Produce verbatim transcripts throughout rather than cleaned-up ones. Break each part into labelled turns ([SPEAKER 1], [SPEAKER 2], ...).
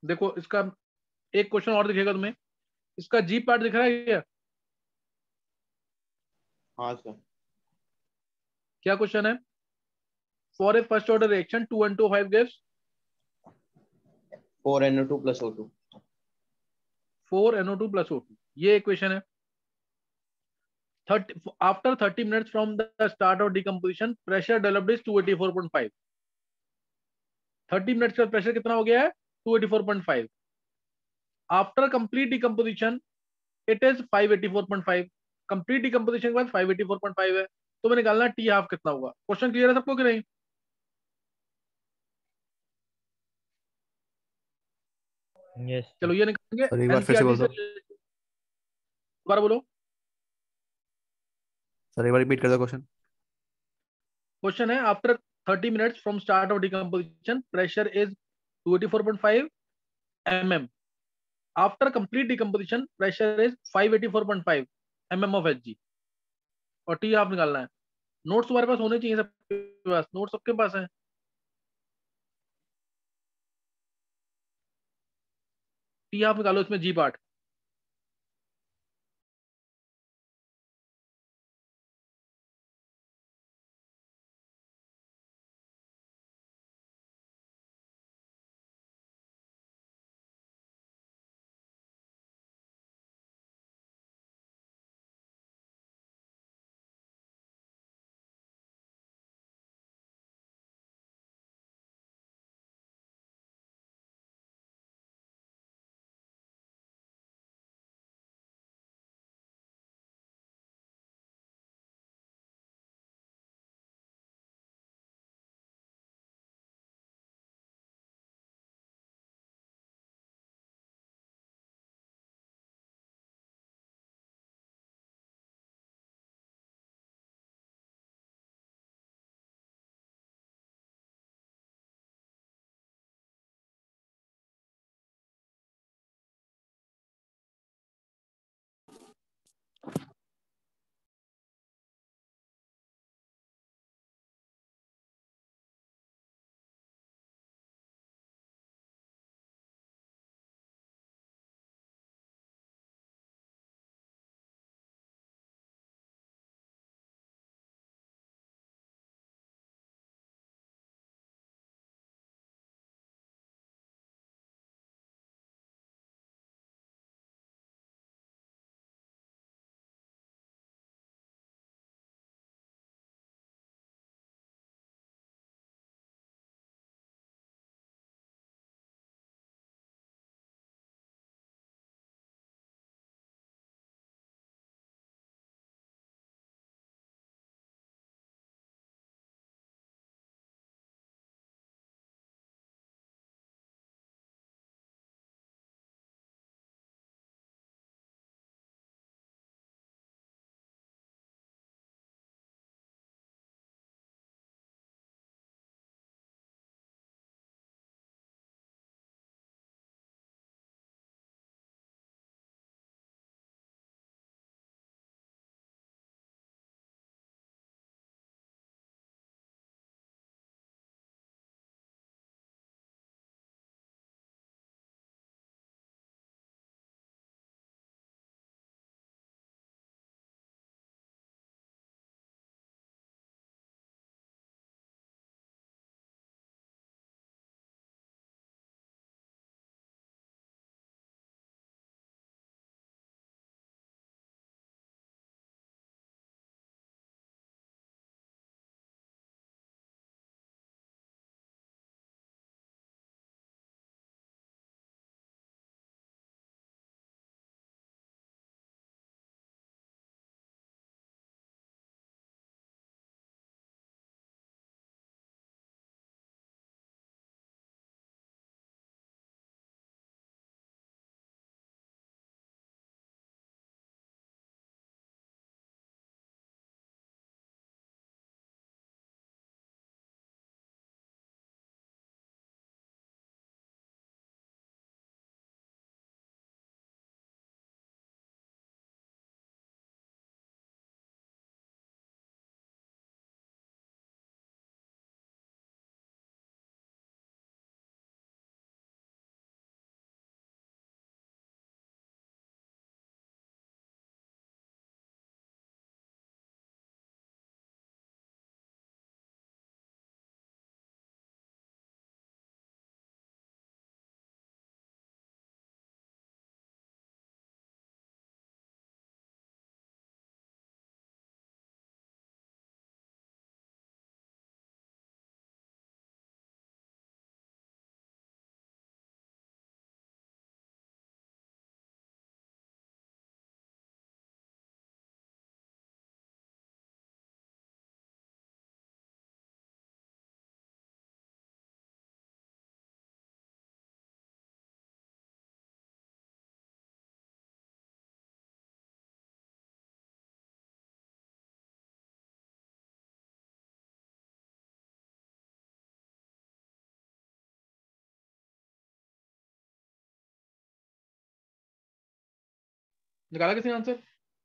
[SPEAKER 1] देखो इसका एक क्वेश्चन और दिखेगा तुम्हें, इसका जी पार्ट दिख रहा है क्या?
[SPEAKER 2] हाँ सर।
[SPEAKER 1] क्या क्वेश्चन है? For a first order reaction two N two five gives
[SPEAKER 2] four N O two plus O two.
[SPEAKER 1] Four N O two plus O two, ये इक्वेशन है। Thirty after thirty minutes from the start of decomposition pressure developed is two eighty four point five. Thirty minutes का pressure कितना हो गया है? Two eighty four point five. After complete decomposition it is five eighty four point five. Complete decomposition के बाद five eighty four point five है, तो मैंने निकालना टी हाफ कितना होगा। क्वेश्चन क्लियर है सबको कि नहीं?
[SPEAKER 3] यस
[SPEAKER 1] चलो ये निकालेंगे
[SPEAKER 4] सर एक बार फिर से
[SPEAKER 1] एनसीईआरटी
[SPEAKER 4] बोल
[SPEAKER 1] से।
[SPEAKER 4] दो।
[SPEAKER 1] दोबारा बोलो।
[SPEAKER 4] सर एक बार रिपीट कर दो क्वेश्चन।
[SPEAKER 1] क्वेश्चन है after thirty minutes from start of decomposition pressure is two eighty four point five M M. After complete decomposition pressure is five eighty four point five M M of H G, और T half निकालना है। Notes तुम्हारे पास होने चाहिए सबके पास, notes सबके पास है। T half निकालो इसमें जी पार्ट। निकाला किसी ने आंसर?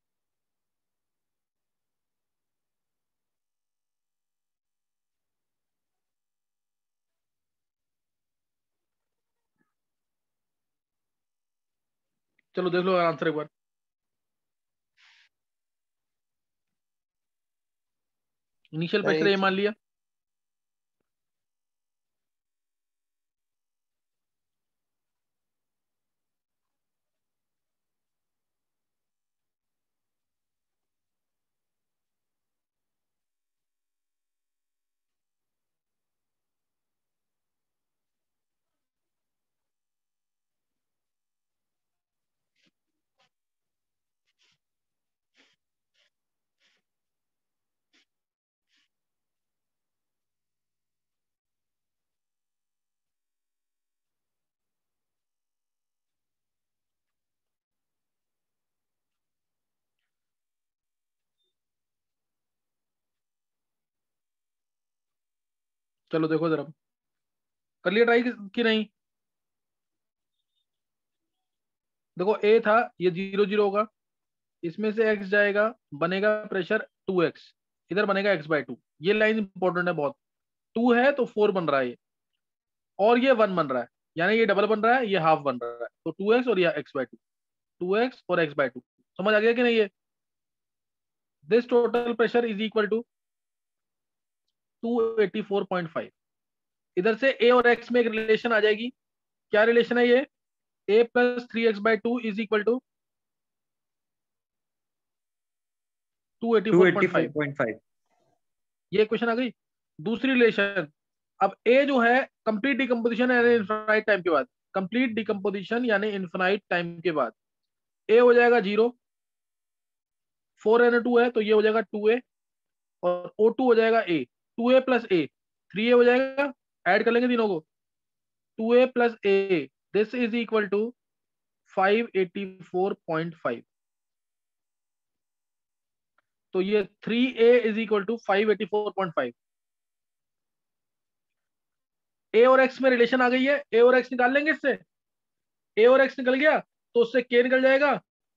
[SPEAKER 1] चलो देख लो आंसर एक बार। इनिशियल
[SPEAKER 2] सर
[SPEAKER 1] प्रेशर ए
[SPEAKER 2] एक
[SPEAKER 1] मान लिया, चलो देखो जरा, कर लिया ट्राई कि नहीं? देखो ए था, ये जीरो जीरो होगा, इसमें से एक्स जाएगा, बनेगा प्रेशर टू एक्स, इधर बनेगा एक्स बाय टू। ये लाइन इंपॉर्टेंट है बहुत। टू है तो फोर बन रहा है ये, और ये वन बन रहा है, यानी ये डबल बन रहा है, ये हाफ बन रहा है, तो टू एक्स और ये X by two, two X और एक्स बाय टू। समझ आ गया कि नहीं? ये this total pressure is equal to two eighty four point five. इधर से ए और एक्स में एक रिलेशन आ जाएगी। क्या रिलेशन है ये? A plus three X by two is equal to two eighty
[SPEAKER 3] two
[SPEAKER 1] four
[SPEAKER 3] eighty
[SPEAKER 1] point
[SPEAKER 3] four
[SPEAKER 1] five.
[SPEAKER 3] Point five
[SPEAKER 1] ये क्वेश्चन आ गई। दूसरी रिलेशन, अब ए जो है कंप्लीट डिकम्पोजिशन यानी इनफाइनाइट टाइम के बाद, कंप्लीट डिकम्पोजिशन यानी इनफाइनाइट टाइम के बाद ए हो जाएगा जीरो, फोर एन टू है तो ये हो जाएगा टू ए, और ओ टू हो जाएगा A, two A plus A, three A हो जाएगा, ऐड कर लेंगे तीनों को, two A plus A, this is equal to five eighty four point five. तो ये three A is equal to five eighty four point five. A और X में रिलेशन आ गई है, ए और एक्स निकाल लेंगे इससे, ए और एक्स निकल गया तो उससे के निकल जाएगा,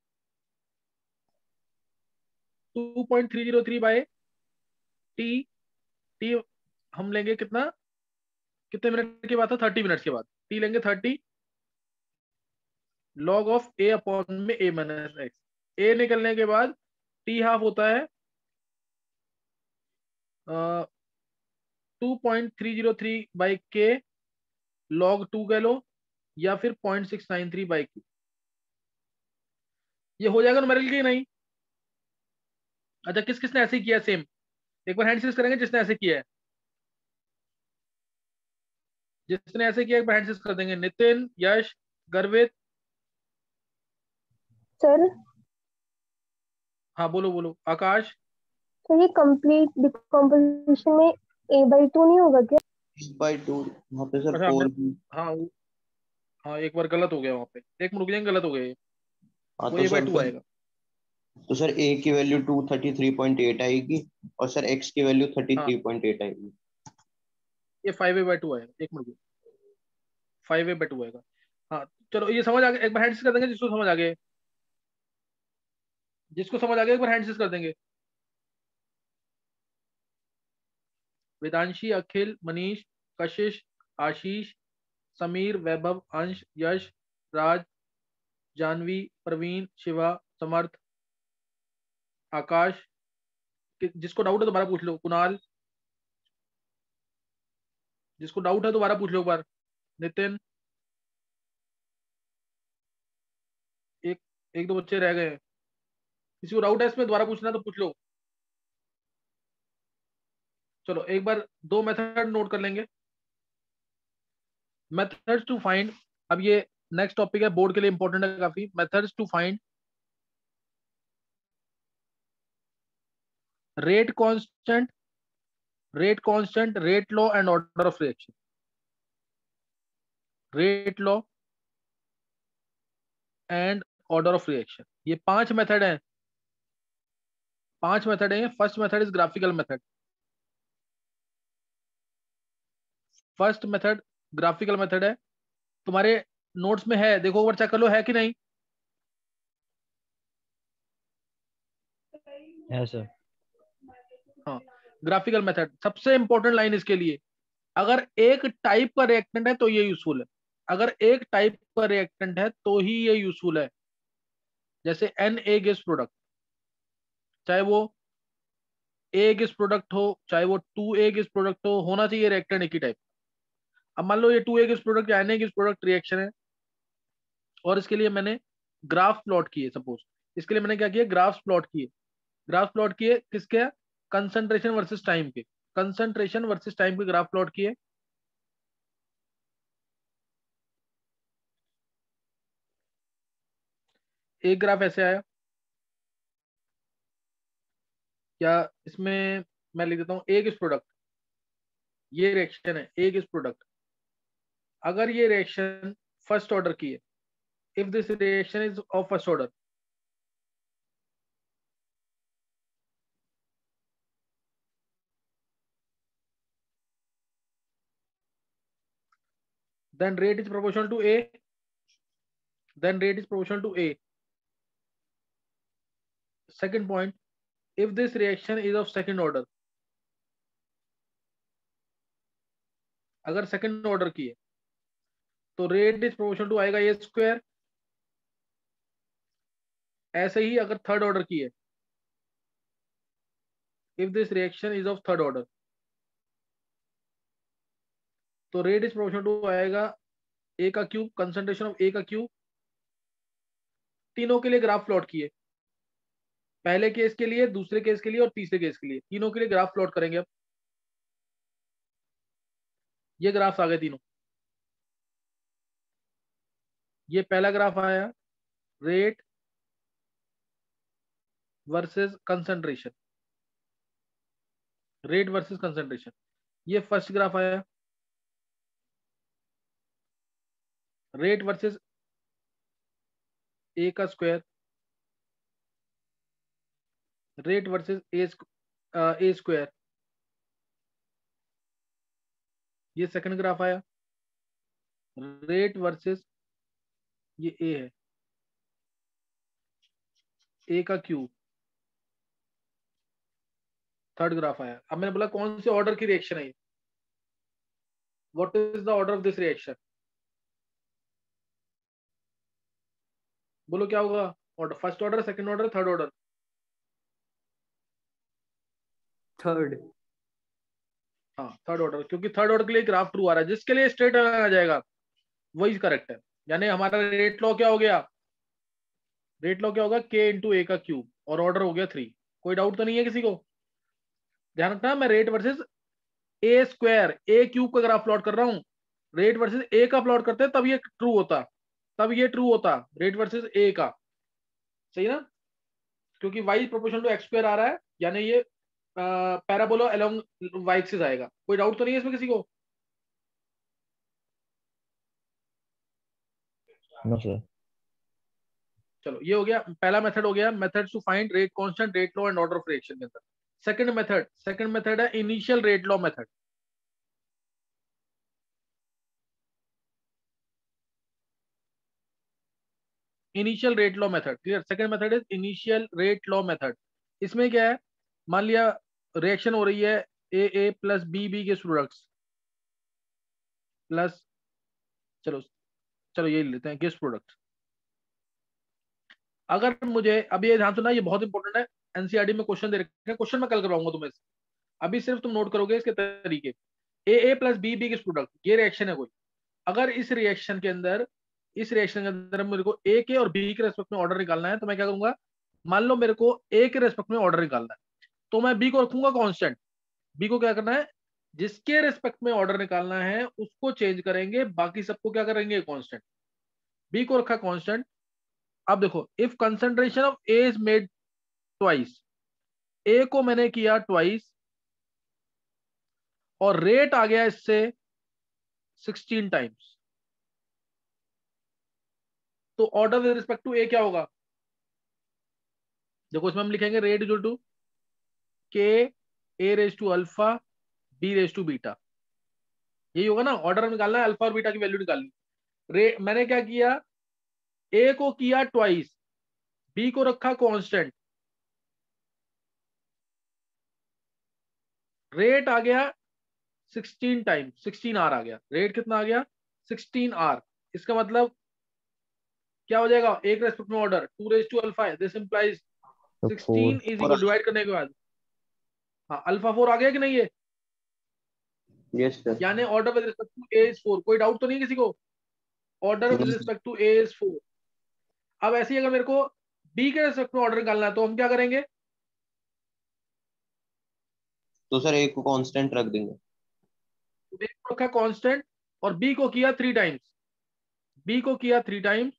[SPEAKER 1] two point three zero three by T. T हम लेंगे कितना, कितने मिनट के बाद था? थर्टी मिनट्स के बाद। टी लेंगे thirty log of A upon में ए माइनस एक्स। ए निकलने के बाद टी हाफ होता है two point three zero three by K log two कह लो, या फिर point six nine three by Q. ये हो जाएगा न्यूमेरिकल की नहीं? अच्छा, किस किसने ऐसे ही किया सेम? एक बार हैंड सीज करेंगे जिसने ऐसे किया है, जिसने ऐसे किया एक बार हैंड सीज कर देंगे। नितिन, यश, गर्वित।
[SPEAKER 4] सर
[SPEAKER 1] हाँ बोलो बोलो। आकाश।
[SPEAKER 4] तो ये कंप्लीट डिकम्पोजिशन में ए बाई टू नहीं होगा क्या?
[SPEAKER 2] बाई टू वहाँ पे सर
[SPEAKER 1] अच्छा
[SPEAKER 2] फोर
[SPEAKER 1] आपने,
[SPEAKER 2] भी।
[SPEAKER 1] हाँ वो- हाँ एक बार गलत हो गया वहां पे, एक मिनट रुक जाएंगे, गलत हो गया ये।
[SPEAKER 2] हाँ
[SPEAKER 1] वो
[SPEAKER 2] तो
[SPEAKER 1] ए बाई
[SPEAKER 2] सर
[SPEAKER 1] टू
[SPEAKER 2] फिर
[SPEAKER 1] आएगा।
[SPEAKER 2] तो सर ए की value two thirty three point eight आएगी, और सर एक्स की वैल्यू थर्टी
[SPEAKER 1] हाँ
[SPEAKER 2] थ्री पॉइंट एट आएगी।
[SPEAKER 1] ये फाइव ए बाई टू आएगा, एक minute, five A by two आएगा। हाँ चलो ये समझ आ गया, एक बार हैंड कर देंगे जिसको समझ आ गया, जिसको समझ आ गया एक बार हैंड कर देंगे। वेदांशी, अखिल, मनीष, कशिश, आशीष, समीर, वैभव, अंश, यश, राज, जानवी, प्रवीण, शिवा, समर्थ, आकाश। कि- जिसको डाउट है दोबारा पूछ लो। कुणाल, जिसको डाउट है दोबारा पूछ लो एक बार। नितिन, एक एक दो बच्चे रह गए हैं, किसी को डाउट है इसमें दोबारा पूछना है तो पूछ लो। चलो एक बार दो मेथड नोट कर लेंगे। मेथड्स टू फाइंड, अब ये नेक्स्ट टॉपिक है, बोर्ड के लिए इंपॉर्टेंट है काफी। Methods to find rate constant, rate constant, rate law and order of reaction. Rate law and order of reaction, ये पांच मेथड हैं, पांच मेथड हैं। First method is graphical method. First method graphical method है, तुम्हारे notes में है, देखो एक बार चेक कर लो है कि नहीं।
[SPEAKER 3] है सर।
[SPEAKER 1] हाँ, ग्राफिकल मेथड सबसे इंपॉर्टेंट लाइन इसके लिए। अगर एक टाइप का रिएक्टेंट है तो ये यूजफुल है, अगर एक टाइप का रिएक्टेंट है तो ही ये यूजफुल है। जैसे एन ए गैस प्रोडक्ट, चाहे वो ए गैस प्रोडक्ट हो चाहे वो टू ए गैस प्रोडक्ट हो, होना चाहिए रिएक्टेंट एक ही टाइप। अब मान लो ये टू ए गैस प्रोडक्ट या N A gas product reaction है, और इसके लिए मैंने ग्राफ प्लॉट किए। सपोज इसके लिए मैंने क्या किया, ग्राफ प्लॉट किए। ग्राफ प्लॉट किए किसके, कंसंट्रेशन वर्सेस टाइम के, कंसंट्रेशन वर्सेस टाइम के ग्राफ प्लॉट किए। एक ग्राफ ऐसे आया, क्या इसमें मैं लिख देता हूं ए गैस प्रोडक्ट, ये रिएक्शन है ए गैस प्रोडक्ट। अगर ये रिएक्शन फर्स्ट ऑर्डर की है, if this reaction is of first order, then rate is proportional to A, then rate is proportional to A. Second point, if this reaction is of second order, अगर second order की है तो rate is proportional to आएगा A square। ऐसे ही अगर third order की है, if this reaction is of third order, तो rate is proportional to आएगा A का क्यूब, concentration of A का क्यूब। तीनों के लिए ग्राफ प्लॉट किए, पहले केस के लिए, दूसरे केस के लिए और तीसरे केस के लिए, तीनों के लिए ग्राफ प्लॉट करेंगे। अब ये ग्राफ आ गए तीनों। ये पहला ग्राफ आया rate versus concentration, rate versus concentration. ये फर्स्ट ग्राफ आया रेट वर्सेस ए का square, rate versus A A square. ये सेकंड ग्राफ आया रेट वर्सेस, ये ए है, ए का क्यूब। थर्ड ग्राफ आया। अब मैंने बोला कौन से ऑर्डर की रिएक्शन है ये, what is the order of this reaction, बोलो क्या होगा order, first order, second order, third order?
[SPEAKER 5] Third.
[SPEAKER 1] हाँ थर्ड ऑर्डर, क्योंकि थर्ड ऑर्डर के लिए ग्राफ ट्रू आ रहा है, जिसके लिए स्ट्रेट आ जाएगा वही करेक्ट है। यानी हमारा रेट लॉ क्या हो गया, रेट लॉ क्या होगा, के इंटू ए का क्यूब, और ऑर्डर हो गया थ्री। कोई डाउट तो नहीं है किसी को? ध्यान रखना, मैं rate versus A square, A cube का ग्राफ प्लॉट कर रहा हूं। रेट वर्सेस ए का प्लॉट करते तब ये ट्रू होता, तब ये ट्रू होता रेट वर्सेस ए का, सही ना? क्योंकि Y proportional to X square आ रहा है, यानी ये पैराबोला अलोंग वाई एक्सिस आएगा। कोई डाउट तो नहीं है इसमें किसी को?
[SPEAKER 3] No sir.
[SPEAKER 1] चलो ये हो गया, पहला मेथड हो गया, method to find rate constant, rate law and order of reaction के अंदर। सेकंड मेथड, सेकंड मेथड है initial rate law method. Initial rate law method, clear? Second method is initial rate law method. इसमें क्या है, मान लिया reaction हो रही है A A plus B B के प्रोडक्ट्स प्लस, चलो चलो ये लेते हैं गेस्ट प्रोडक्ट। अगर मुझे, अभी ये ध्यान सुनना, ये बहुत इंपॉर्टेंट है, एनसीईआरटी में क्वेश्चन दे रखे हैं, क्वेश्चन मैं कल करवाऊंगा तुम्हें, अभी सिर्फ तुम नोट करोगे इसके तरीके। A A plus B B gives product, ये रिएक्शन है कोई। अगर इस रिएक्शन के अंदर, इस रिएक्शन के अंदर मेरे को ए के और बी के रेस्पेक्ट में ऑर्डर निकालना है, तो मैं क्या करूंगा, मान लो मेरे को ए के रेस्पेक्ट में ऑर्डर निकालना है, तो मैं बी को रखूंगा कांस्टेंट। बी को क्या करना है, जिसके रेस्पेक्ट में ऑर्डर निकालना है उसको चेंज करेंगे, बाकी सबको क्या करेंगे, कांस्टेंट। बी को रखा कांस्टेंट। अब देखो, if concentration of A is made twice, ए को मैंने किया ट्वाइस और रेट आ गया इससे सिक्सटीन टाइम्स, तो order with respect to A क्या होगा, देखो इसमें हम लिखेंगे rate equal to K A raise to alpha B raise to beta, यही होगा ना। ऑर्डर निकालना है, अल्फा और बीटा की वैल्यू निकालनी। रे मैंने क्या किया, ए को किया ट्वाइस, बी को रखा कांस्टेंट, रेट आ गया सिक्सटीन टाइम, सिक्सटीन आर आ गया, रेट कितना आ गया सिक्सटीन आर। इसका मतलब क्या हो जाएगा, एक रेस्पेक्ट में order to raise to alpha है, दिस इंप्लाइज
[SPEAKER 3] तो
[SPEAKER 1] sixteen
[SPEAKER 3] four.
[SPEAKER 1] Is equal divide करने के बाद, हाँ अल्फा फोर आ गया कि नहीं है,
[SPEAKER 2] यस सर।
[SPEAKER 1] यानी order with respect to A is four. कोई डाउट तो नहीं किसी को, order with respect to A is four. अब ऐसे ही अगर मेरे को बी के रेस्पेक्ट में ऑर्डर निकालना है तो हम क्या करेंगे,
[SPEAKER 2] तो सर ए को कांस्टेंट रख देंगे।
[SPEAKER 1] ए को रखा कांस्टेंट और बी को किया थ्री टाइम्स, बी को किया थ्री टाइम्स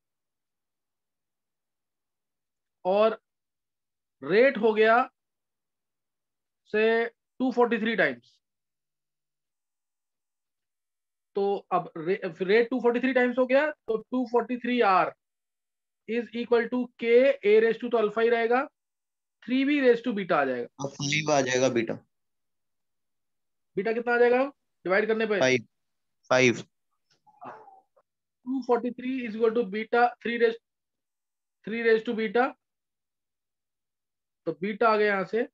[SPEAKER 1] और रेट हो गया से टू फोर्टी थ्री टाइम्स। तो अब रे, rate two forty three times हो गया तो two forty three R is equal to K A raise two, तो अल्फा ही रहेगा, three B raise to beta आ जाएगा।
[SPEAKER 2] अब फाइव आ जाएगा बीटा।
[SPEAKER 1] बीटा कितना आ जाएगा डिवाइड करने पे,
[SPEAKER 2] five. Five.
[SPEAKER 1] Two forty three is equal to beta three raise three raise to beta, तो बीटा आ गया यहां से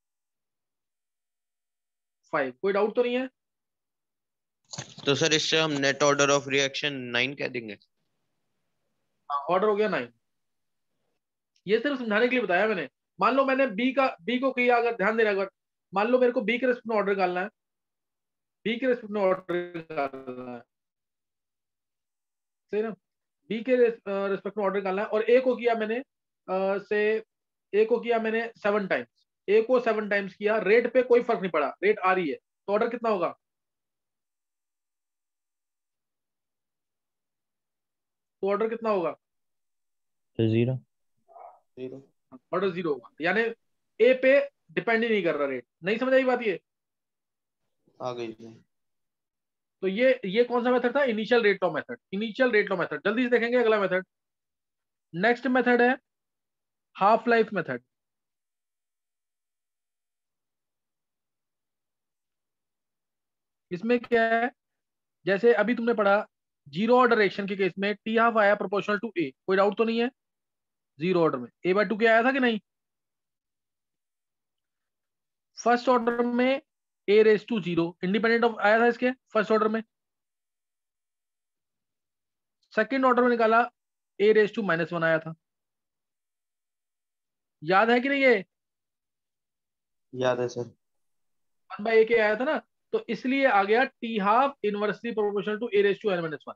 [SPEAKER 1] फाइव। कोई डाउट तो नहीं है।
[SPEAKER 2] तो सर इससे हम net order of reaction nine कह देंगे।
[SPEAKER 1] ऑर्डर हो गया नाइन। ये सिर्फ समझाने के लिए बताया मैंने। मान लो मैंने बी का बी को किया, अगर ध्यान देना, अगर मान लो मेरे को बी के रेस्पेक्ट में ऑर्डर डालना है, बी के रेस्पेक्ट में ऑर्डर डालना है, सही ना, बी के रेस्पेक्ट में ऑर्डर डालना है और ए को किया मैंने अ, से ए को किया मैंने सेवन टाइम्स, ए को सेवन टाइम्स किया, रेट पे कोई फर्क नहीं पड़ा, रेट आ रही है, तो ऑर्डर कितना होगा, तो ऑर्डर कितना होगा,
[SPEAKER 3] तो जीरो।
[SPEAKER 2] जीरो।
[SPEAKER 1] ऑर्डर जीरो होगा, यानी ए पे डिपेंड ही नहीं कर रहा रेट। नहीं समझ आई बात ये।
[SPEAKER 2] आ गई सर।
[SPEAKER 1] तो ये ये कौन सा मेथड था, initial rate law method, initial rate law method. जल्दी से देखेंगे अगला मेथड। नेक्स्ट मेथड है हाफ लाइफ मेथड। इसमें क्या है, जैसे अभी तुमने पढ़ा जीरो ऑर्डर रिएक्शन के केस में टी हाफ आया प्रोपोर्शनल टू ए, कोई डाउट तो नहीं है, जीरो ऑर्डर में ए बाय टू के आया था कि नहीं। फर्स्ट ऑर्डर में A raise to zero independent of आया था इसके फर्स्ट ऑर्डर में। सेकेंड ऑर्डर में निकाला A raise to minus one आया था, याद है कि नहीं ये,
[SPEAKER 2] याद है सर।
[SPEAKER 1] वन बाई ए के आया था ना, तो इसलिए आ गया T half inversely proportional to A raise to N minus one.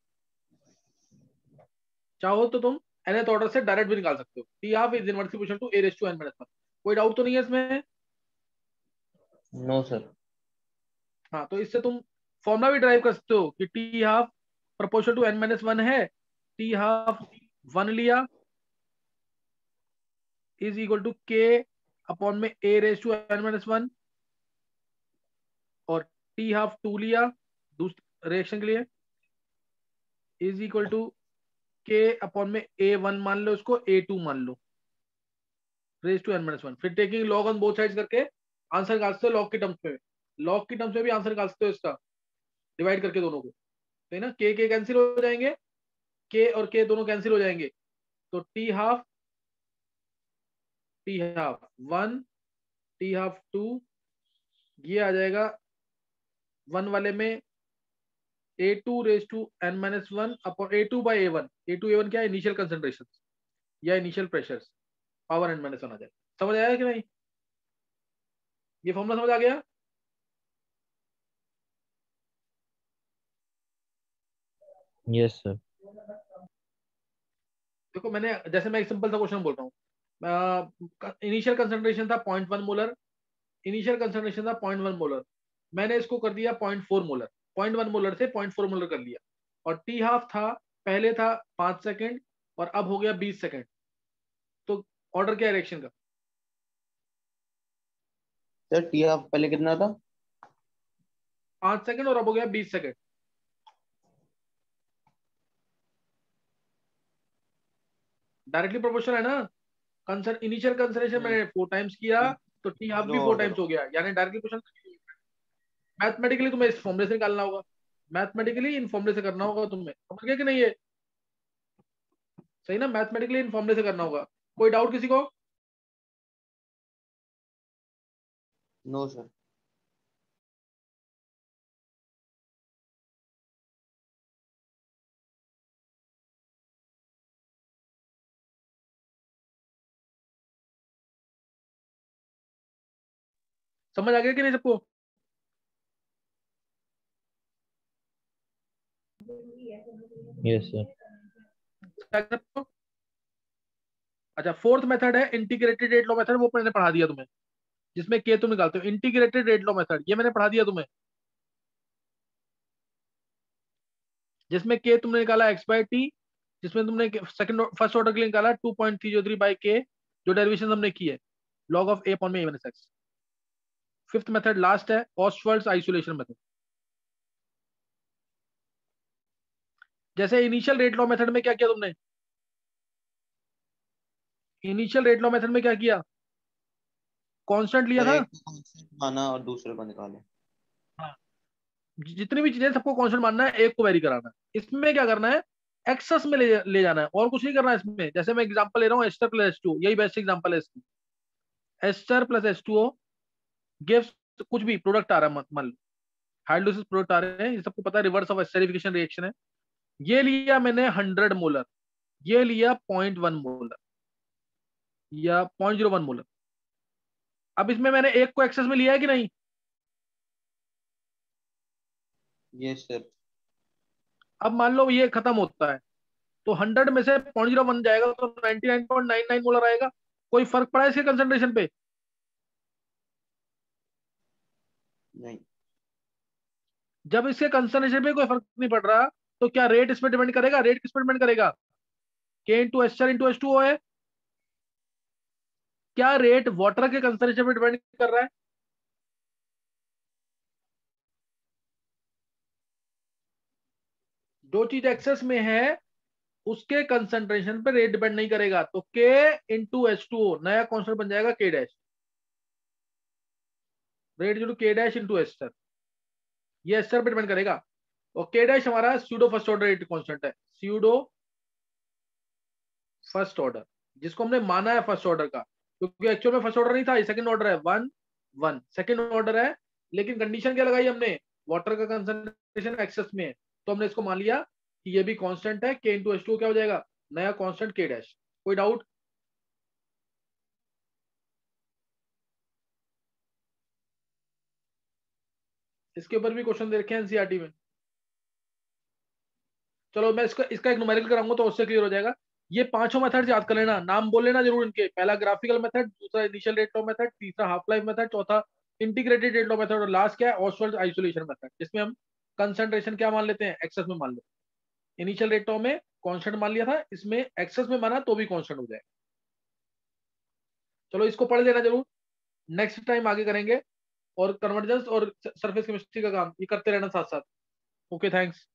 [SPEAKER 1] चाहो तो तुम nth ऑर्डर से डायरेक्ट भी निकाल सकते हो, T half is inversely proportional to A raise to N minus one. कोई डाउट तो नहीं है इसमें।
[SPEAKER 2] No sir.
[SPEAKER 1] हाँ, तो इससे तुम फॉर्मूला भी ड्राइव कर सकते हो कि T half proportional to N minus one है, टी हाफ वन लिया is equal to K upon में A raise to N minus one, और टी हाफ टू लिया दूसरे रिएक्शन के लिए is equal to K upon में ए वन मान लो, इसको ए टू मान लो raise to N minus one. फिर taking log on both sides करके आंसर निकाल सकते हो लॉग की टर्म्स में, लॉग की टर्म्स में भी आंसर निकाल सकते हो इसका, डिवाइड करके दोनों को, है ना, के के कैंसिल हो जाएंगे, के और के दोनों कैंसिल हो जाएंगे, तो T half T half one T half two, ये आ जाएगा वन वाले में A two raise to N minus one upon A two by A one. A two A one क्या है, इनिशियल कंसेंट्रेशन या initial pressure, power N minus one आ जाएगा। समझ आया कि नहीं, ये फॉर्मूला समझ आ गया।
[SPEAKER 3] Yes sir.
[SPEAKER 1] देखो मैंने, जैसे मैं एक सिंपल सा क्वेश्चन बोल रहा हूँ, इनिशियल कंसेंट्रेशन था point one molar, initial concentration था पॉइंट वन मोलर, मैंने इसको कर दिया point four molar, point one molar से पॉइंट फोर मोलर कर लिया, और टी हाफ था पहले था पांच सेकंड और अब हो गया बीस सेकंड, तो ऑर्डर क्या है रिएक्शन का,
[SPEAKER 2] सर टी हाफ पहले कितना था।
[SPEAKER 1] पांच सेकंड और अब हो गया बीस सेकंड। डायरेक्टली प्रोपोर्शनल है ना, कंसर इनिशियल कंसंट्रेशन मैंने फोर टाइम्स किया तो टी हाफ भी
[SPEAKER 2] जीरो
[SPEAKER 1] फोर
[SPEAKER 2] ऑर्डर।
[SPEAKER 1] टाइम्स हो गया, यानी डायरेक्टली प्रोपोर्शनल। मैथमेटिकली तुम्हें इस फॉर्मूले से निकालना होगा, मैथमेटिकली इन फॉर्मूले से करना होगा तुम्हें, समझ गया कि नहीं ये, सही ना, मैथमेटिकली इन फॉर्मूले से करना होगा। कोई डाउट किसी को।
[SPEAKER 2] No sir.
[SPEAKER 1] समझ आ गया कि नहीं सबको?
[SPEAKER 3] Yes sir.
[SPEAKER 1] अच्छा, फोर्थ मेथड है इंटीग्रेटेड रेट लॉ मेथड, वो मैंने पढ़ा दिया तुम्हें, जिसमें के तुम निकालते हो। इंटीग्रेटेड रेट लॉ मेथड ये मैंने पढ़ा दिया तुम्हें, जिसमें के तुमने निकाला एक्स बाई टी, जिसमें तुमने सेकंड फर्स्ट ऑर्डर के लिए निकाला two point three zero three by K, जो डेरिवेशन हमने की है लॉग ऑफ ए अपॉन में A minus X. Fifth method last है ऑस्वाल्ड्स आइसोलेशन मेथड। जैसे इनिशियल रेट लॉ मेथड में क्या किया तुमने, इनिशियल रेट लॉ मेथड में क्या किया, कांस्टेंट लिया
[SPEAKER 2] सर
[SPEAKER 1] था।
[SPEAKER 2] एक को कांस्टेंट माना और दूसरे को निकाला।
[SPEAKER 1] हाँ, जितनी भी चीजें सबको कांस्टेंट मानना है, एक को वेरी कराना है। इसमें क्या करना है, एक्सेस में ले, ले जाना है, और कुछ नहीं करना है इसमें। जैसे मैं एग्जांपल ले रहा हूँ एस्टर प्लस एच टू, यही बेस्ट एग्जांपल है इसकी। Ester plus H two O gives कुछ भी प्रोडक्ट आ रहा है, मान लो हाइड्रोलिसिस प्रोडक्ट आ रहे हैं, ये सबको पता है, रिवर्स ऑफ एस्टरिफिकेशन रिएक्शन है। ये लिया मैंने हंड्रेड मोलर, ये लिया पॉइंट वन मोलर या पॉइंट जीरो वन मोलर। अब इसमें मैंने एक को एक्सेस में लिया है कि नहीं?
[SPEAKER 2] Yes sir.
[SPEAKER 1] अब मान लो ये खत्म होता है, तो हंड्रेड में से पॉइंट जीरो वन जाएगा तो ninety nine point nine nine molar आएगा। कोई फर्क पड़ा है इसके कंसंट्रेशन पे?
[SPEAKER 2] नहीं।
[SPEAKER 1] जब इसके कंसंट्रेशन पे कोई फर्क नहीं पड़ रहा, तो क्या रेट इस पर डिपेंड करेगा? रेट किस पर डिपेंड करेगा? K into ester into H two O है। क्या रेट वाटर के कंसंट्रेशन पे डिपेंड कर रहा है? जो चीज एक्सेस में है उसके कंसंट्रेशन पे रेट डिपेंड नहीं करेगा। तो के इंटू एच टू ओ नया कॉन्स्टेंट बन जाएगा के डैश, रेट जो के डैश इंटू एस्टर, ये एस्टर पे डिपेंड करेगा। और के डैश हमारा pseudo first order rate constant है, स्यूडो फर्स्ट ऑर्डर, जिसको हमने माना है फर्स्ट ऑर्डर का, क्योंकि एक्चुअल में फर्स्ट ऑर्डर नहीं था, ये सेकंड ऑर्डर है, वन वन सेकंड ऑर्डर है। लेकिन कंडीशन क्या लगाई हमने, वाटर का कंसंट्रेशन एक्सेस में है, तो हमने इसको मान लिया कि ये भी कांस्टेंट है, के इंटू एच टू क्या हो जाएगा, नया कांस्टेंट के डैश। कोई डाउट? इसके ऊपर भी क्वेश्चन दे रखे हैं एनसीईआरटी में। चलो मैं इसका इसका एक न्यूमेरिकल कराऊंगा तो उससे क्लियर हो जाएगा। ये पांचों मेथड याद कर लेना, नाम बोल लेना जरूर इनके। पहला ग्राफिकल मेथड, दूसरा इनिशियल रेट लॉ मेथड, तीसरा हाफ लाइफ मेथड, चौथा इंटीग्रेटेड रेट लॉ मेथड, और लास्ट क्या है, ऑस्वाल्ड आइसोलेशन मेथड, जिसमें हम कंसंट्रेशन क्या मान लेते हैं, एक्सेस में मान लेते हैं। इनिशियल रेट लॉ में कांस्टेंट मान लिया था, इसमें एक्सेस में माना तो भी कांस्टेंट हो जाएगा। चलो इसको पढ़ लेना जरूर, नेक्स्ट टाइम आगे करेंगे। और कन्वर्जेंस और सरफेस केमिस्ट्री का काम ये करते रहना साथ साथ। Okay, thanks.